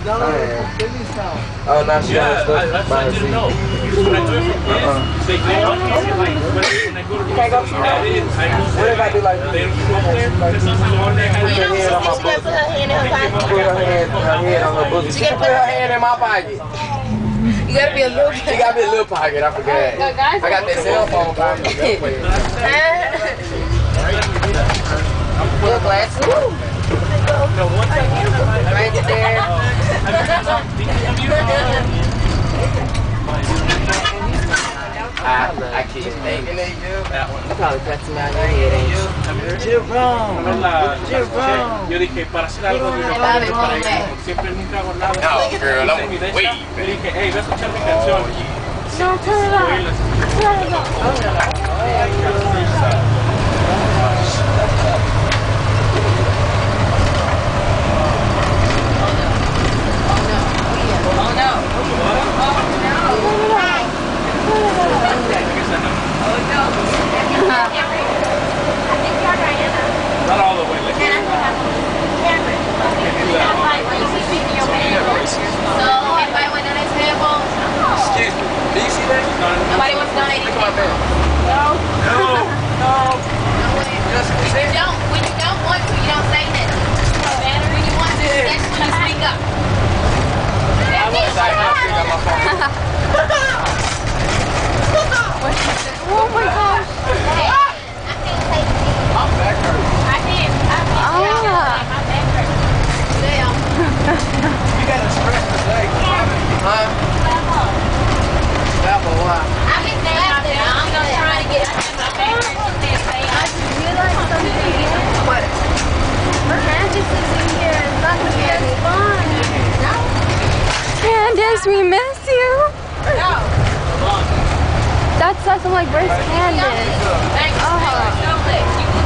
Oh, now she got stuff by her seat. When I do it for kids, they go on easy, like, when I go to the that is, I go What if I do like this? they don't come there, because sometimes all they have Put her hand on my bosom. Put her hand on her bosom. She can put her hand in my pocket. You gotta be a little pocket. She gotta be a little pocket, I forgot. I got that cell phone pocket. Little glasses. Right there. I keep thinking they do. You probably cut some out of your head, ain't you? Yo dije, para hacer algo de para siempre nunca hago nada. No, girl, I'm way. Yo dije, hey, vas a escuchar mi canción. No, turn it off. Turn it off. Not all the way. Like Cameron. So, everybody went on his table. Excuse me. Do you see that? Nobody wants to donate. Look at my bed. No. When you don't want to, you don't say nothing. When you want to, that's when you speak up. Oh my gosh. I can't take it. My back hurts. I can't. My back hurts. Damn. You gotta stretch the leg. Huh? That one, why? I've been fasting. I'm gonna try to get my back hurts. I just realized something. What? Candace is in here. It's not gonna be as fun. No. Candace, we miss you. No. That says I'm like, where's Candace? Oh.